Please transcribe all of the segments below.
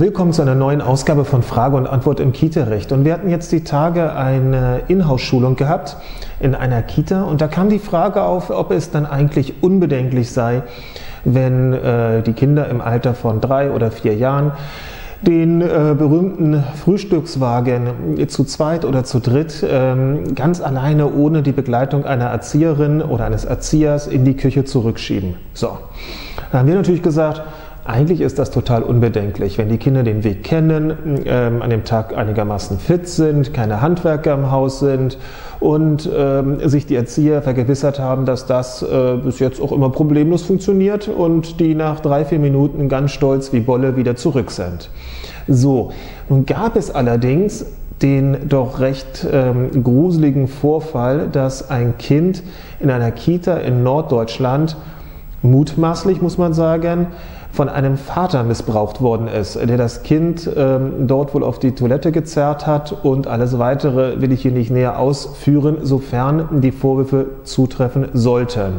Willkommen zu einer neuen Ausgabe von Frage und Antwort im Kita-Recht. Und wir hatten jetzt die Tage eine Inhouse-Schulung gehabt in einer Kita und da kam die Frage auf, ob es dann eigentlich unbedenklich sei, wenn die Kinder im Alter von 3 oder 4 Jahren den berühmten Frühstückswagen zu zweit oder zu dritt ganz alleine ohne die Begleitung einer Erzieherin oder eines Erziehers in die Küche zurückschieben. So, da haben wir natürlich gesagt, eigentlich ist das total unbedenklich, wenn die Kinder den Weg kennen, an dem Tag einigermaßen fit sind, keine Handwerker im Haus sind und sich die Erzieher vergewissert haben, dass das bis jetzt auch immer problemlos funktioniert und die nach 3-4 Minuten ganz stolz wie Bolle wieder zurück sind. So, nun gab es allerdings den doch recht gruseligen Vorfall, dass ein Kind in einer Kita in Norddeutschland mutmaßlich, muss man sagen, von einem Vater missbraucht worden ist, der das Kind dort wohl auf die Toilette gezerrt hat, und alles Weitere will ich hier nicht näher ausführen, sofern die Vorwürfe zutreffen sollten.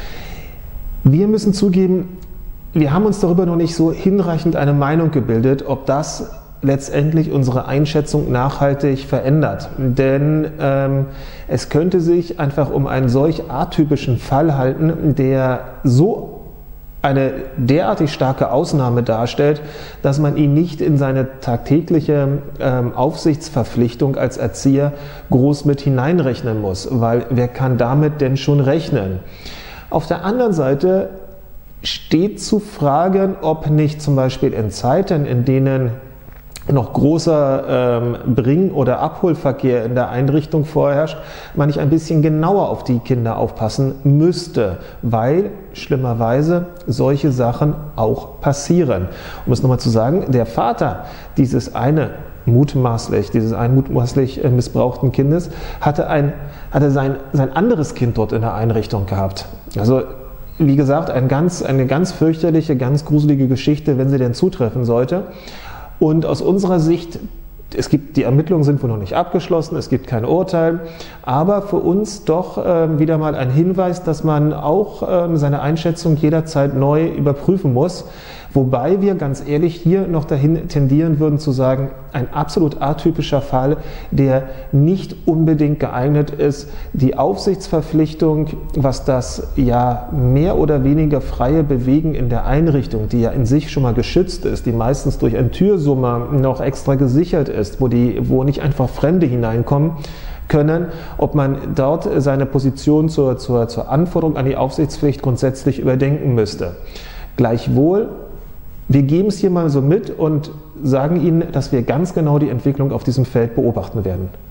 Wir müssen zugeben, wir haben uns darüber noch nicht so hinreichend eine Meinung gebildet, ob das letztendlich unsere Einschätzung nachhaltig verändert. Denn es könnte sich einfach um einen solch atypischen Fall halten, der so eine derartig starke Ausnahme darstellt, dass man ihn nicht in seine tagtägliche Aufsichtsverpflichtung als Erzieher groß mit hineinrechnen muss, weil wer kann damit denn schon rechnen? Auf der anderen Seite steht zu fragen, ob nicht zum Beispiel in Zeiten, in denen noch großer Bring- oder Abholverkehr in der Einrichtung vorherrscht, man nicht ein bisschen genauer auf die Kinder aufpassen müsste, weil schlimmerweise solche Sachen auch passieren. Um es nochmal zu sagen, der Vater dieses einen mutmaßlich missbrauchten Kindes hatte sein anderes Kind dort in der Einrichtung gehabt. Also wie gesagt, eine ganz fürchterliche, ganz gruselige Geschichte, wenn sie denn zutreffen sollte. Und aus unserer Sicht, die Ermittlungen sind wohl noch nicht abgeschlossen, es gibt kein Urteil, aber für uns doch wieder mal ein Hinweis, dass man auch seine Einschätzung jederzeit neu überprüfen muss. Wobei wir ganz ehrlich hier noch dahin tendieren würden zu sagen, ein absolut atypischer Fall, der nicht unbedingt geeignet ist, die Aufsichtsverpflichtung, was das ja mehr oder weniger freie Bewegen in der Einrichtung, die ja in sich schon mal geschützt ist, die meistens durch ein Türsummer noch extra gesichert ist, wo nicht einfach Fremde hineinkommen können, ob man dort seine Position zur Anforderung an die Aufsichtspflicht grundsätzlich überdenken müsste. Gleichwohl, wir geben es hier mal so mit und sagen Ihnen, dass wir ganz genau die Entwicklung auf diesem Feld beobachten werden.